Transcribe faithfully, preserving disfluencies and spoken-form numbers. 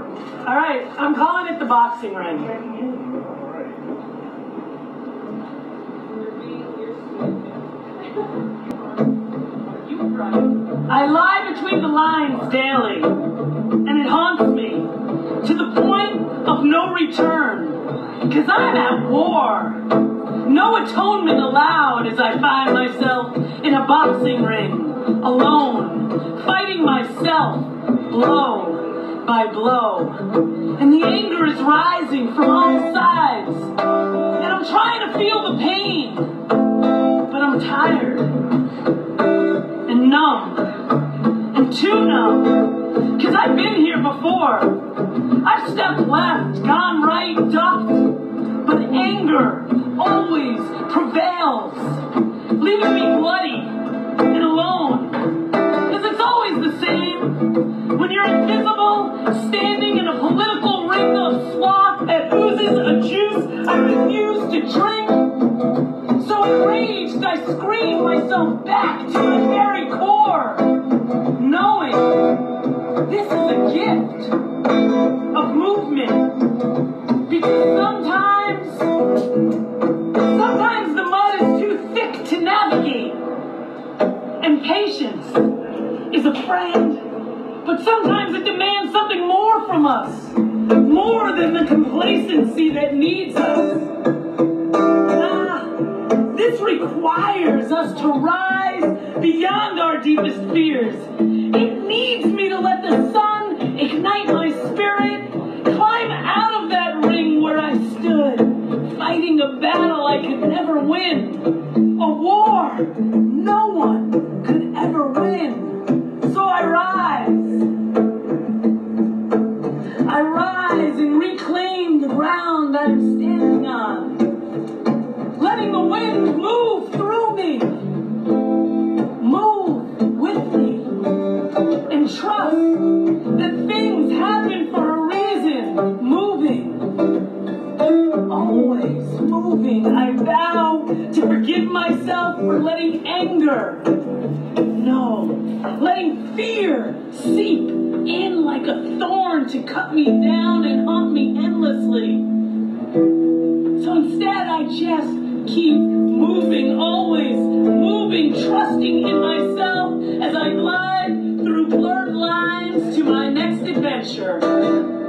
All right, I'm calling it the boxing ring. I lie between the lines daily, and it haunts me to the point of no return, because I'm at war. No atonement allowed as I find myself in a boxing ring, alone, fighting myself, blow by blow. And the anger is rising from all sides, and I'm trying to feel the pain, but I'm tired, and numb, and too numb, because I've been here before. I've stepped left, gone right, ducked, but anger always prevails, leaving me bloody and alone. Because it's always the same. When you're invisible, standing in a political ring of sloth that oozes a juice I refuse to drink. So enraged, I scream myself back to my very core, knowing this is a gift of movement. Because sometimes, sometimes the mud is too thick to navigate, and patience is a friend. But sometimes it demands something more from us, more than the complacency that needs us. Ah, this requires us to rise beyond our deepest fears. It needs me to let the sun ignite my spirit, climb out of that ring where I stood, fighting a battle I could never win, a war no one could ever win. So I rise. I rise and reclaim the ground I'm standing on, letting the wind move through me, move with me, and trust that things happen for a reason, moving, always moving. I vow to forgive myself for letting anger, no, letting fear seep in like a thorn to cut me down and haunt me endlessly. So instead I just keep moving, always moving, trusting in myself as I glide through blurred lines to my next adventure.